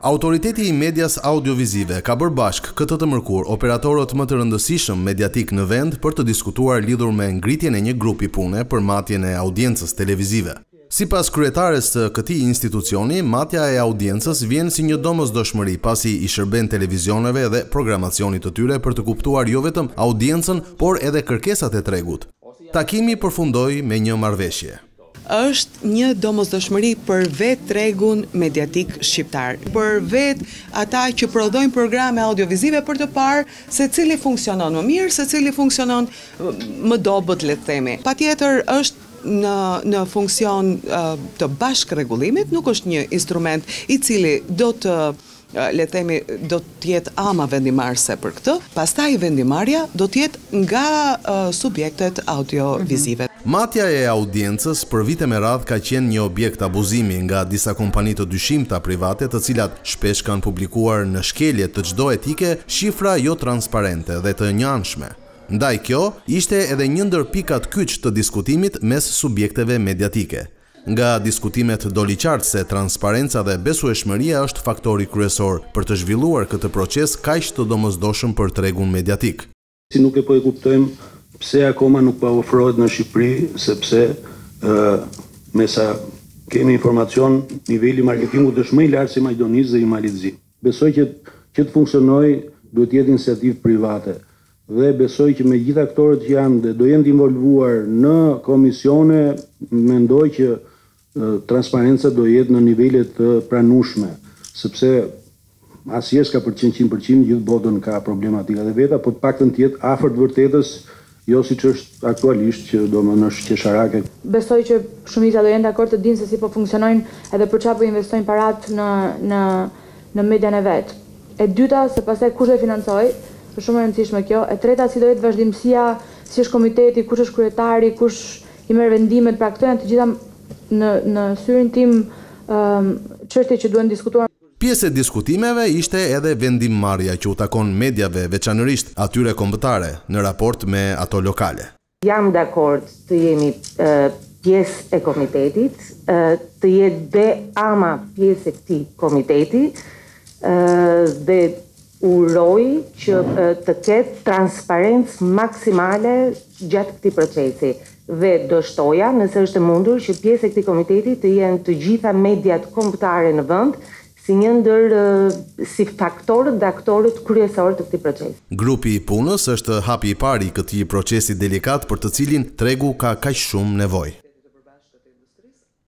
Autoriteti i medias audiovizive ka bërë bashk këtë të mërkur operatorët më të rëndësishëm mediatik në vend për të diskutuar lidhur me ngritjen e një grupi pune për matjen e audiencës televizive. Sipas kryetares të këtij institucioni, matja e audiencës vjen si një domosdoshmëri pasi i shërben televizioneve dhe programacionit të tyre për të kuptuar jo vetëm audiencën, por edhe kërkesat e tregut. Takimi përfundoi me një marrëveshje. Është një domosdoshmëri për vetë tregun mediatik shqiptar, për vetë ata që prodhojnë programe audiovizive për të parë se cili funksionon më mirë, se cili funksionon më dobët, le të themi. Patjetër është në funksion të bashkërregullimit, nuk është një instrument i cili do të do të jetë ama vendimarrëse për këtë, pastaj vendimarrja do të jetë nga subjektet audiovizive. Matja e audiencës për vite me radhë ka qenë një objekt abuzimi nga disa kompani të dyshimta private, të cilat shpesh kanë publikuar në shkelje të çdo etike shifra jo transparente dhe të njëanshme. Ndaj kjo ishte edhe një ndër pikat kyç të diskutimit mes subjekteve mediatike. Nga diskutimet doli qartë se transparenca dhe besueshmëria është faktori kryesor për të zhvilluar këtë proces kaq të domosdoshëm për tregun mediatik. Si nuk e kuptojmë pse akoma nuk po ofrohet në Shqipëri, sepse me sa kemi informacion, niveli marketingut është më i lartë se Maqedonisë dhe i Malizit. Besoj që të funksionojë duhet të jetë iniciativë private. Dhe besoj që me gjitha aktorët që janë dhe do jenë të involvuar në komisione, mendoj që transparenca do jetë në nivele të pranueshme, sepse asnjëherë s'ka për 100%, gjithë botën ka problematika dhe veta, po të paktën të jetë afër të vërtetës, jo siç është aktualisht që domethënë është qesharake. Besoj që shumica do jenë dakord të dinë se si po funksionojnë edhe për çfarë po investojnë parat në median e vet. E dyta, se pastaj kush e financoi, është shumë e rëndësishme kjo. E treta, si do jetë vazhdimësia, si është komiteti, kush është kryetari, kush i merr vendimet, pra këto janë të gjitha në syrin tim çështje që duhen diskutuar. Pjesë e diskutimeve ishte edhe vendimmarrja që u takon mediave, veçanërisht atyre kombëtare, në raport me ato lokale. Jam dakord të jemi pjesë e komitetit, të jetë dhe ama pjesë e këtij komiteti dhe uroj që të ketë transparencë maksimale gjatë këtij procesi. Dhe do shtoja, nëse është e mundur, që pjesë e këtij komiteti të jenë të gjitha mediat kombëtare në vend, si një ndër si faktorët dhe aktorët kryesorë të këtij procesi. Grupi i punës është hapi i parë i këtij procesi delikat për të cilin tregu ka kaq shumë nevojë.